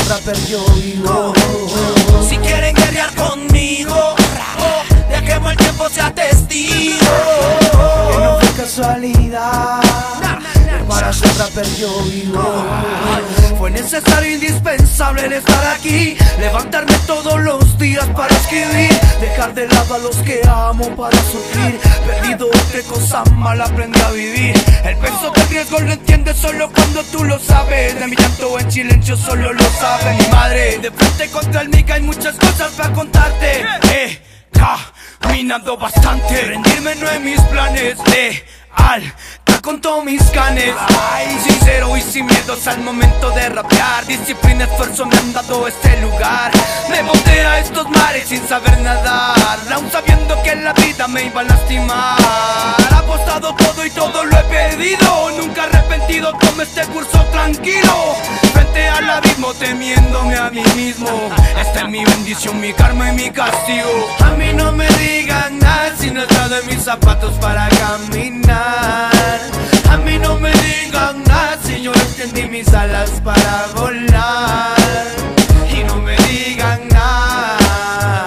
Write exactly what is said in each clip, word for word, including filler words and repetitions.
ser rapper yo vivo. Si quieren guerrear conmigo, dejemos el tiempo sea testigo. Que no fue casualidad, para ser rapper yo vivo. Fue necesario, indispensable el estar aquí, levantarme todos los días para escribir, Dejar de lado a los que amo para sufrir. perdido entre cosas mal aprendí a vivir. El peso del riesgo lo entiendes solo cuando tú lo sabes. De mi llanto en silencio solo lo sabe mi madre. De frente contra el mic hay muchas cosas para contarte. Eh, caminando bastante, rendirme no es mis planes. Leal con todos mis canes, ay, sincero y sin miedos al momento de rapear. Disciplina, esfuerzo me han dado este lugar. Me boté a estos mares sin saber nadar, aún sabiendo que la vida me iba a lastimar. Apostado todo y todo lo he perdido, nunca arrepentido, tomo este curso tranquilo. Frente al abismo temiéndome a mí mismo. Esta es mi bendición, mi karma y mi castigo. A mí no me digan nada si no he estado en mis zapatos para caminar. A mí no me digan nada si yo extendí mis alas para volar. Y no me digan nada,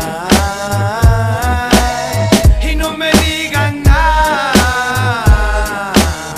y no me digan nada.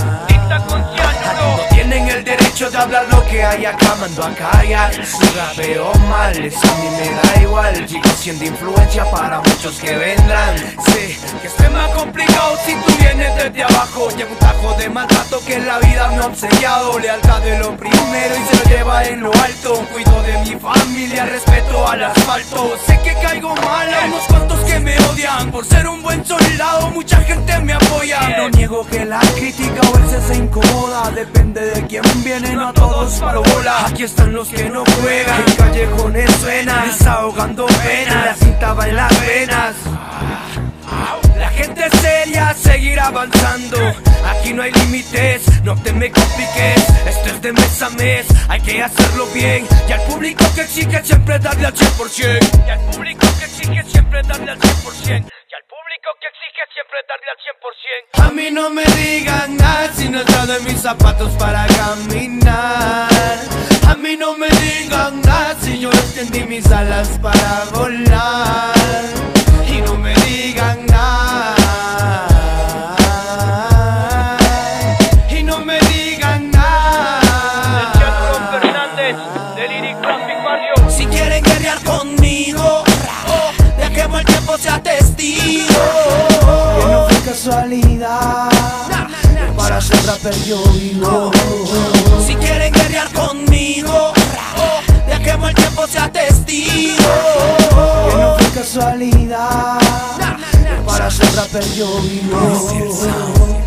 No tienen el derecho de hablar lo que hay acá, mando a callar. Si rapeo mal, eso a mí me da igual. Sigo siendo influencia para muchos que vendrán. Sé que es más complicado si tú vienes desde abajo. Llevo un tajo de maltrato que la vida me ha obsequiado. Lealtad de lo primero y se lo lleva en lo alto. Cuido de mi familia, respeto al asfalto. Sé que caigo mal, hay unos cuantos que me odian. Por ser un buen soldado, mucha gente me apoya. No niego que la crítica a veces se incomoda. Depende de quién viene, no a todos paro bola. Aquí están los que no juegan, En callejones suena, desahogando penas. la cinta va en las venas. La gente seria seguirá avanzando. Aquí no hay límites, no te me compliques. Esto es de mes a mes, hay que hacerlo bien. Y al público que exige siempre darle al cien por ciento. Y al público que exige siempre darle al cien por ciento. Y al público que exige siempre darle al cien por ciento. A mí no me digan nada si no he estado en mis zapatos para caminar. A mí no me digan nada si yo extendí mis alas para volar. Y no me digan nada, y no me digan nada. Si quieren guerrear conmigo, dejemos el tiempo sea testigo. Que no fue casualidad, para ser rapper yo vivo. Si quieren guerrear conmigo, dejemos el tiempo sea testigo. Que no fue casualidad, para ser rapper yo vivo.